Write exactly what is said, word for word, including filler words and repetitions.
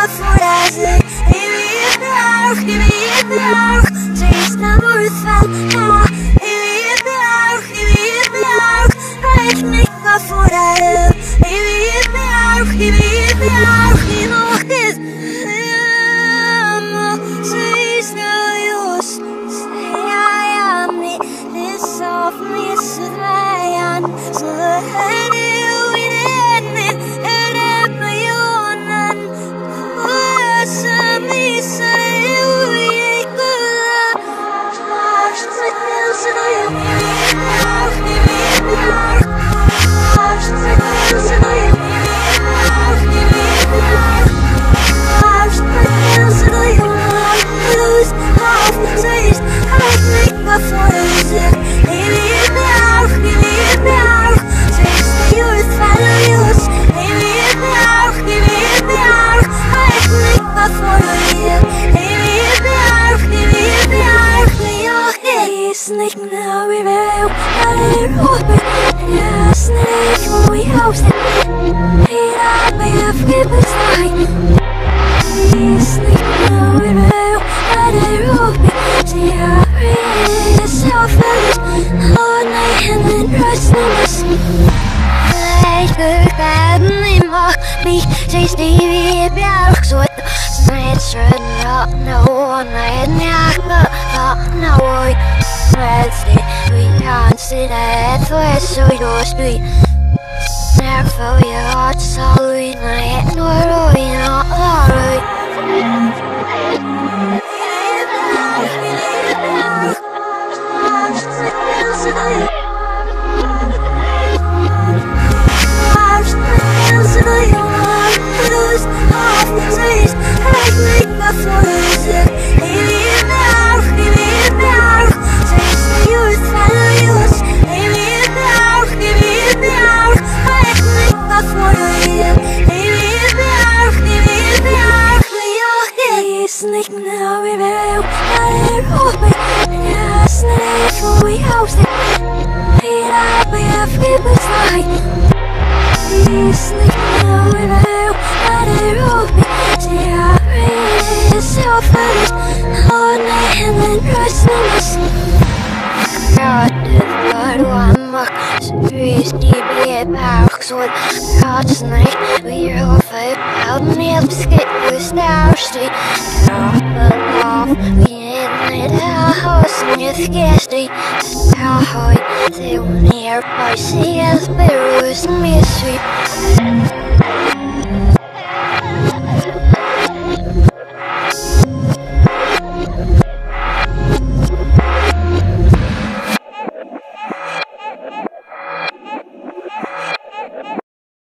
voor hij zegt, hey wie het nou, hey wie het nou, ze is nou worth van, ja, hey wie het nou, hey wie het nou, hij is niet wat voor hij zegt, hey wie het nou, hey wie het nou, hij nog is, ze is nou jos, zeg hij aan me, dit is af me, ze wij aan, ze hij nieuw in het en heb me jonen, hoe ze me zijn, hoe je kunt, maar ze wil ze nou je nou, je weet nou, maar ze wil ze nou je nou, je weet nou, maar ze wil ze nou je nou, lose half, ze is half niet wat voor je zegt, hey wie het nou, hey wie het nou, ze is de youth van de youth, hey wie het nou, hey wie het nou, hij is niet wat voor je, hey wie het nou, hey wie het nou, ja, hij is niet nou weer wel, maar hij roept me, ja, snel, hoe je houdt het, hij laat me even bestaan, hij is niet nou weer wel, maar hij roept me, ja, hij is zelf wel, oh nee, en dan rust nummers. Ik heb niet mag niet, ze is die weer blauw, zo het is het nou, nee, nee, nou ooit. Met die, we gaan zitten, het was zo doorspie. Nervo je hart zal u naar het noord, je naar ooit. Nicht mehr wie wir alle rufen, ja, schnell, wo ich aussehe, jeder bei viel Bescheid. Ist nicht mehr wie wir alle rufen, ja, wir ist so fertig, oh nein, dann rüsten müssen. Gerade war du am Mach, so ist die Bierbauch, so Gottes nicht, wir hoffen, haben wir es geht, wo es da steht. We in the house with Gasty. How high they will nearby see us, but it was mystery.